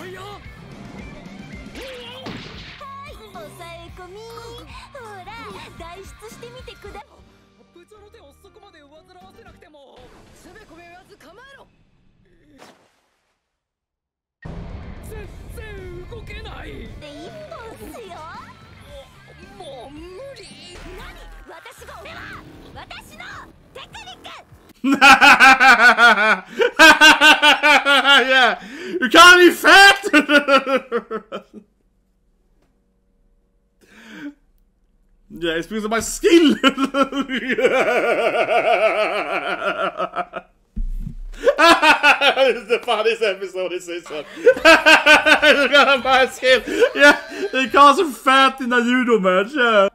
Yeah, you can't be fat. Yeah, it's because of my skill. It's the funniest episode in season. It's because of my skill. Yeah, they call him fat in a judo match. Yeah.